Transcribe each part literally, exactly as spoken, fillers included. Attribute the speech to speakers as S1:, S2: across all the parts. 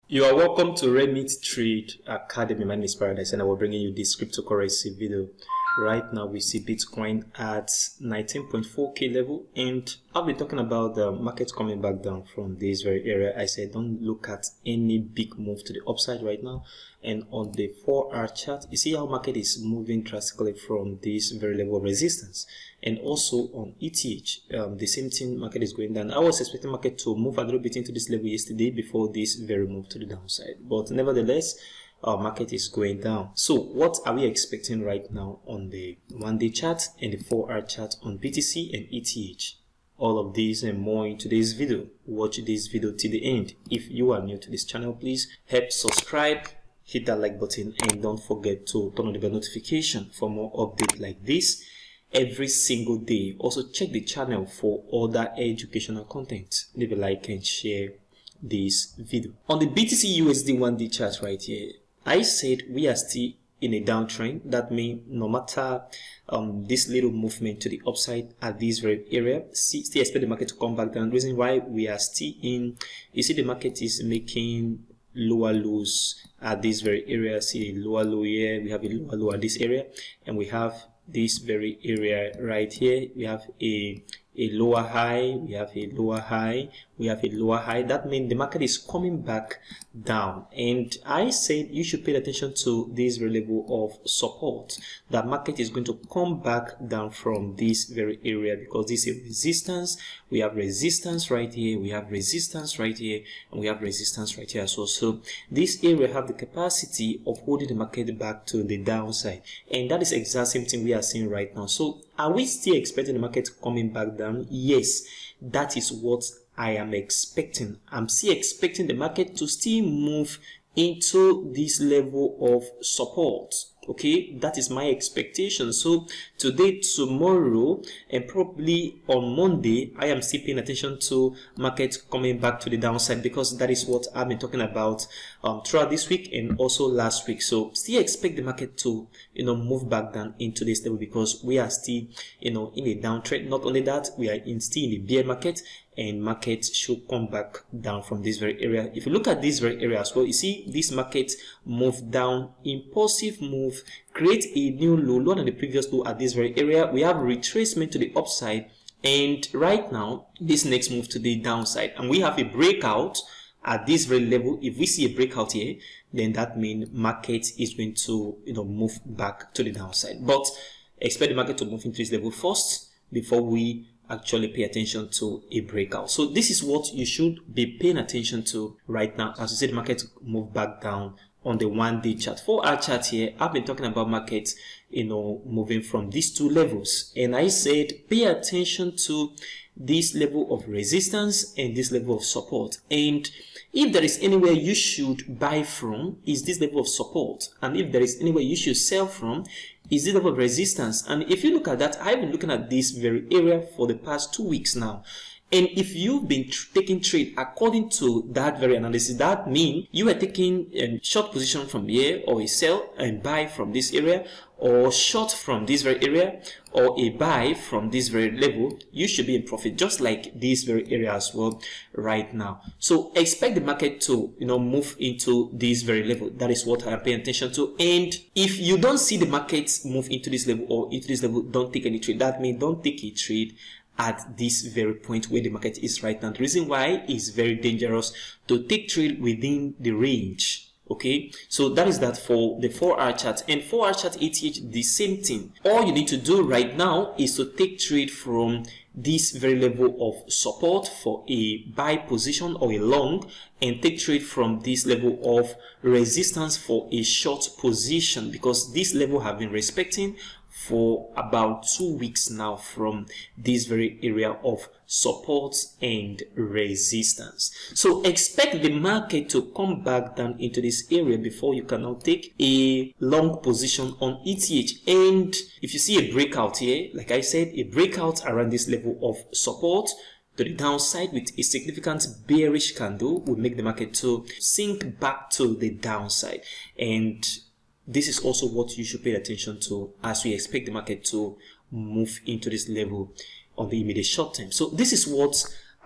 S1: You are welcome to Remit Trade Academy. My name is Paradise and I will bring you this cryptocurrency video. Right now we see Bitcoin at nineteen point four K level, and I've been talking about the market coming back down from this very area. I said don't look at any big move to the upside right now. And on the four hour chart, you see how market is moving drastically from this very level of resistance. And also on E T H, um, the same thing, market is going down. I was expecting market to move a little bit into this level yesterday before this very move to the downside, but nevertheless, our market is going down. So what are we expecting right now on the one day chart and the four hour chart on B T C and E T H? All of these and more in today's video. Watch this video till the end. If you are new to this channel, please help subscribe, hit that like button, and don't forget to turn on the bell notification for more updates like this every single day. Also check the channel for other educational content. Leave a like and share this video. On the B T C U S D one day chart right here, I said we are still in a downtrend. That means no matter um, this little movement to the upside at this very area, see, still expect the market to come back down. The reason why we are still in, you see the market is making lower lows at this very area. See a lower low here, we have a lower low at this area, and we have this very area right here. We have a a lower high, we have a lower high, we have a lower high. That means the market is coming back down, and I said you should pay attention to this very level of support. That market is going to come back down from this very area because this is resistance. We have resistance right here, we have resistance right here, and we have resistance right here as well. So this area have the capacity of holding the market back to the downside, and that is the exact same thing we are seeing right now. So are we still expecting the market coming back down? Yes, that is what I am expecting. I'm still expecting the market to still move into this level of support. Okay, that is my expectation. So today, tomorrow, and probably on Monday, I am still paying attention to market coming back to the downside because that is what I've been talking about um, throughout this week and also last week. So still expect the market to, you know, move back down into this level because we are still, you know, in a downtrend. Not only that, we are in still in the bear market, and market should come back down from this very area. If you look at this very area as well, you see this market move down, impulsive move, create a new low, lower than the previous low at this very area. We have retracement to the upside, and right now this next move to the downside, and we have a breakout at this very level. If we see a breakout here, then that means market is going to, you know, move back to the downside. But expect the market to move into this level first before we actually pay attention to a breakout. So this is what you should be paying attention to right now as you see the market move back down on the one day chart. For our chart here, I've been talking about markets, you know, moving from these two levels, and I said pay attention to this level of resistance and this level of support. And if there is anywhere you should buy from, is this level of support, and if there is anywhere you should sell from, is this level of resistance. And if you look at that, I've been looking at this very area for the past two weeks now. And if you've been taking trade according to that very analysis, that means you are taking a short position from here, or a sell and buy from this area, or short from this very area, or a buy from this very level, you should be in profit, just like this very area as well right now. So expect the market to, you know, move into this very level. That is what I am paying attention to. And if you don't see the market move into this level or into this level, don't take any trade. That means don't take a trade at this very point where the market is right now. The reason why is very dangerous to take trade within the range. Okay, so that is that for the four hour chart. And four hour chart E T H, the same thing. All you need to do right now is to take trade from this very level of support for a buy position or a long, and take trade from this level of resistance for a short position, because this level have been respecting for about two weeks now from this very area of support and resistance. So expect the market to come back down into this area before you can now take a long position on E T H. And if you see a breakout here, like I said, a breakout around this level of support to the downside with a significant bearish candle will make the market to sink back to the downside. And this is also what you should pay attention to as we expect the market to move into this level on the immediate short term. So this is what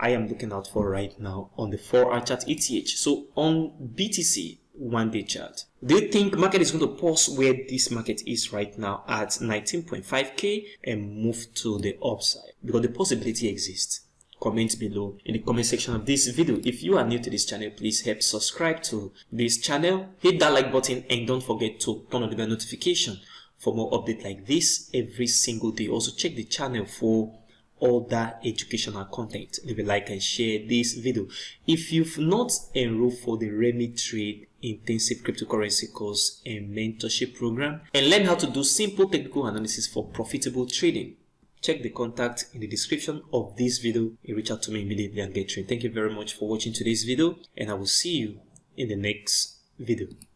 S1: I am looking out for right now on the four hour chart E T H. So on B T C one day chart, do you think market is going to pause where this market is right now at nineteen point five K and move to the upside? Because the possibility exists. Comment below in the comment section of this video. If you are new to this channel, please help subscribe to this channel, hit that like button, and don't forget to turn on the bell notification for more updates like this every single day. Also check the channel for all that educational content. Leave a like and share this video. If you've not enrolled for the RemiTrade intensive cryptocurrency course and mentorship program and learn how to do simple technical analysis for profitable trading, check the contact in the description of this video and reach out to me immediately and get trained. Thank you very much for watching today's video, and I will see you in the next video.